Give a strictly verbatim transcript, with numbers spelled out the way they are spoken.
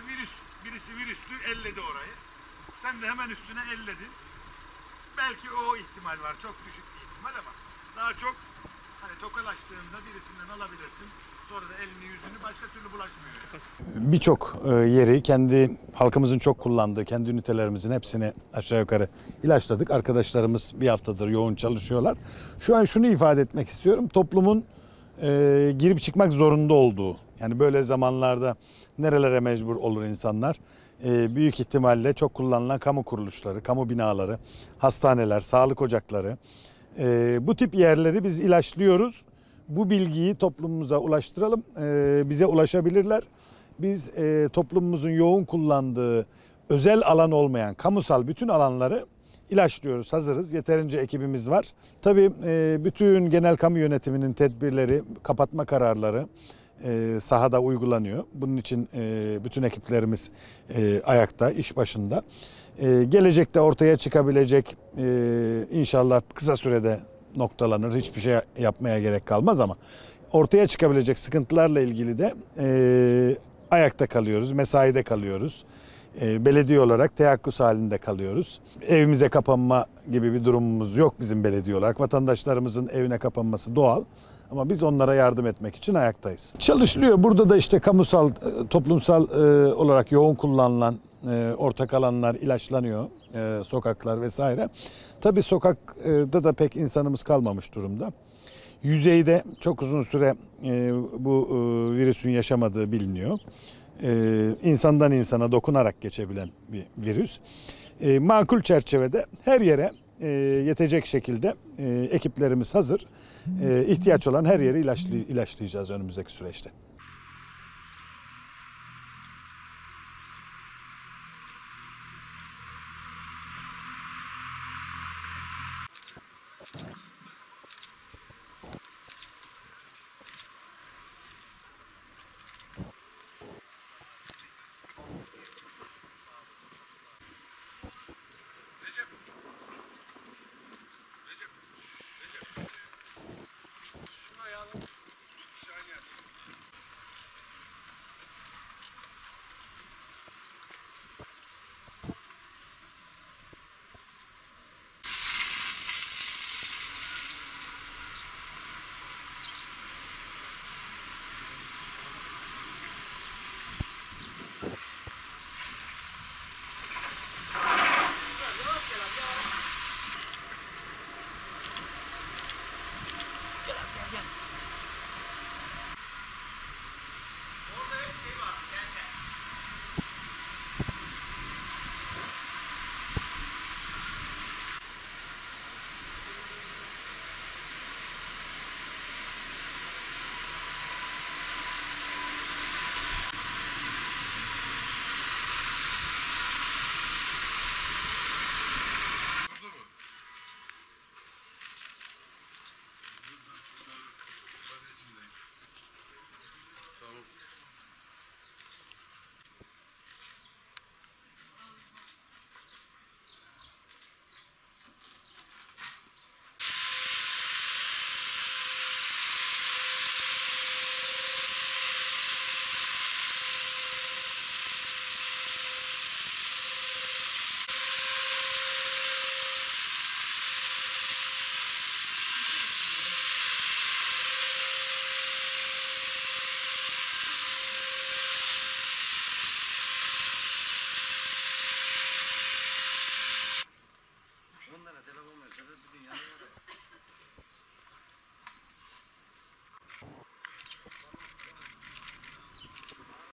virüs, birisi virüslü elledi orayı. Sen de hemen üstüne elledin. Belki o ihtimal var. Çok düşük bir ihtimal ama daha çok hani tokalaştığında birisinden alabilirsin. Sonra da elini yüzünü başka türlü bulaşmıyor. Yani. Birçok yeri kendi halkımızın çok kullandığı kendi ünitelerimizin hepsini aşağı yukarı ilaçladık. Arkadaşlarımız bir haftadır yoğun çalışıyorlar. Şu an şunu ifade etmek istiyorum. Toplumun e, girip çıkmak zorunda olduğu, yani böyle zamanlarda nerelere mecbur olur insanlar? E, büyük ihtimalle çok kullanılan kamu kuruluşları, kamu binaları, hastaneler, sağlık ocakları, e, bu tip yerleri biz ilaçlıyoruz. Bu bilgiyi toplumumuza ulaştıralım, e, bize ulaşabilirler. Biz e, toplumumuzun yoğun kullandığı özel alan olmayan kamusal bütün alanları ilaçlıyoruz, hazırız. Yeterince ekibimiz var. Tabii e, bütün genel kamu yönetiminin tedbirleri, kapatma kararları e, sahada uygulanıyor. Bunun için e, bütün ekiplerimiz e, ayakta, iş başında. E, gelecekte ortaya çıkabilecek e, inşallah kısa sürede noktalanır. Hiçbir şey yapmaya gerek kalmaz ama ortaya çıkabilecek sıkıntılarla ilgili de e, ayakta kalıyoruz, mesaide kalıyoruz. E, belediye olarak teyakkuz halinde kalıyoruz. Evimize kapanma gibi bir durumumuz yok bizim belediye olarak. Vatandaşlarımızın evine kapanması doğal. Ama biz onlara yardım etmek için ayaktayız. Çalışılıyor. Burada da işte kamusal, toplumsal e, olarak yoğun kullanılan e, ortak alanlar ilaçlanıyor. E, sokaklar vesaire. Tabii sokakta da pek insanımız kalmamış durumda. Yüzeyde çok uzun süre e, bu e, virüsün yaşamadığı biliniyor. E, insandan insana dokunarak geçebilen bir virüs. E, makul çerçevede her yere e, yetecek şekilde e, ekiplerimiz hazır. E, ihtiyaç olan her yeri ilaçlay- ilaçlayacağız önümüzdeki süreçte.